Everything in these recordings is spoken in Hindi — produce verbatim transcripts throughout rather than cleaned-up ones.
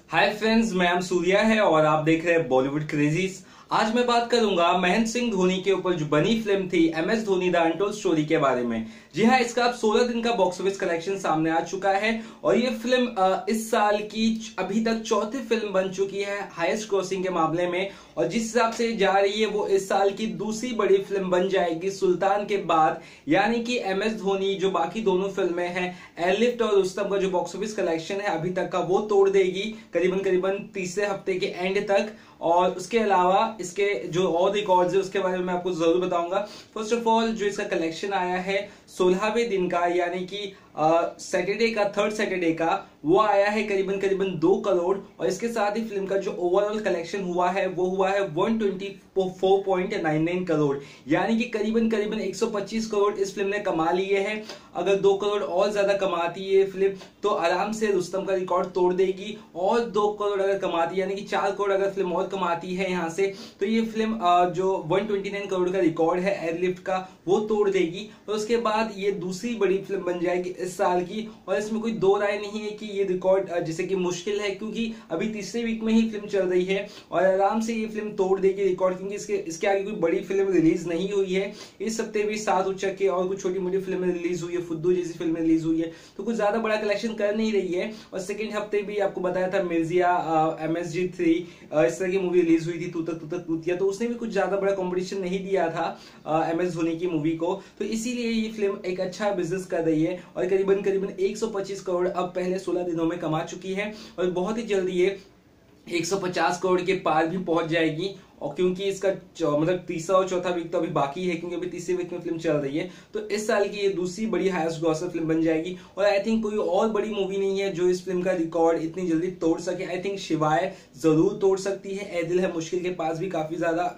हाय फ्रेंड्स, मैं एम सूर्या है और आप देख रहे हैं बॉलीवुड क्रेजीज। आज मैं बात करूंगा महेंद्र सिंह धोनी के ऊपर जो बनी फिल्म थी M S Dhoni the untold story के बारे में। जी हाँ, इसका अब सोलह दिन का बॉक्स ऑफिस कलेक्शन सामने आ चुका है और ये फिल्म इस साल की अभी तक चौथी फिल्म बन चुकी है हाईएस्ट ग्रॉसिंग के मामले में, और जिस हिसाब से जा रही है वो इस साल की दूसरी बड़ी फिल्म बन जाएगी सुल्तान के बाद। यानी कि एम एस धोनी जो बाकी दोनों फिल्में हैं एयरलिफ्ट और रुस्तम का जो बॉक्स ऑफिस कलेक्शन है अभी तक का वो तोड़ देगी करीबन करीबन तीसरे हफ्ते के एंड तक। और उसके अलावा इसके जो और रिकॉर्ड्स है उसके बारे में मैं आपको जरूर बताऊंगा। फर्स्ट ऑफ ऑल जो इसका कलेक्शन आया है सोलहवें दिन का, यानी कि सैटरडे का थर्ड सैटरडे का, वो आया है करीबन करीबन दो करोड़। और इसके साथ ही फिल्म का जो ओवरऑल कलेक्शन हुआ है वो हुआ है एक सौ चौबीस पॉइंट निन्यानवे करोड़, यानी कि करीबन करीबन एक सौ पच्चीस करोड़ इस फिल्म ने कमा लिए हैं। अगर दो करोड़ और ज्यादा कमाती है फिल्म तो आराम से रुस्तम का रिकॉर्ड तोड़ देगी, और दो करोड़ अगर कमाती यानी कि चार करोड़ अगर फिल्म और कमाती है यहाँ से तो ये फिल्म जो एक सौ उनतीस करोड़ का रिकॉर्ड है एयरलिफ्ट का वो तोड़ देगी। और उसके बाद ये दूसरी बड़ी फिल्म बन जाएगी इस साल की, और इसमें कोई दो राय नहीं है कि ये रिकॉर्ड जैसे कि मुश्किल है, क्योंकि अभी तीसरे वीक में ही फिल्म चल रही है और आराम से ये फिल्म तोड़ देगी रिकॉर्ड, क्योंकि इसके इसके आगे कोई बड़ी फिल्म रिलीज नहीं हुई है। इस हफ्ते भी सात उचक्के और कुछ छोटी मोटी फिल्में रिलीज हुई है, फुद्दू जैसी फिल्में रिलीज हुई है, तो कुछ ज्यादा बड़ा कलेक्शन कर नहीं रही है। और सेकंड हफ्ते भी आपको बताया था Mirzya M S G three इस तरह की मूवी रिलीज हुई थी, तूतक तूतक तूतिया, तो उसने भी कुछ ज्यादा बड़ा कॉम्पिटिशन नहीं दिया था एम एस धोनी की मूवी को, तो इसीलिए ये फिल्म एक अच्छा बिजनेस कर रही है और करीबन करीबन एक सौ पच्चीस करोड़ अब पहले सोलह दिनों में कमा चुकी है और बहुत ही जल्दी ये एक सौ पचास करोड़ के पार भी पहुंच जाएगी। और क्योंकि इसका मतलब तीसरा और चौथा वीक तो अभी बाकी है, क्योंकि अभी तीसरे वीक में फिल्म चल रही है, तो इस साल की ये दूसरी बड़ी हाईएस्ट ग्रॉसर फिल्म बन जाएगी। और आई थिंक कोई और बड़ी मूवी नहीं है जो इस फिल्म का रिकॉर्ड इतनी जल्दी तोड़ सके। आई थिंक शिवाय जरूर तोड़ सकती है, ए दिल है मुश्किल के पास भी काफी ज्यादा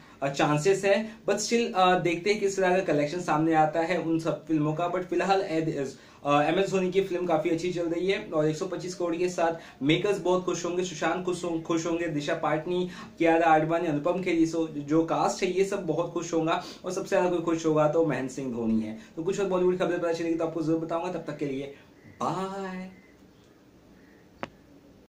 चांसेस है, बट स्टिल देखते हैं किस तरह का कलेक्शन सामने आता है उन सब फिल्मों का। बट फिलहाल एम एस धोनी की फिल्म काफी अच्छी चल रही है और एक सौ पच्चीस करोड़ के साथ मेकर्स बहुत खुश होंगे, सुशांत खुश खुश होंगे, दिशा पाटनी, कियारा आडवाणी, अनुपम खेर, जो कास्ट है ये सब बहुत खुश होगा, और सबसे ज्यादा कोई खुश होगा तो महेंद्र सिंह धोनी है। तो कुछ और बॉलीवुड खबरें पता चलेगी तो आपको जरूर बताऊंगा। तब तक के लिए बाय।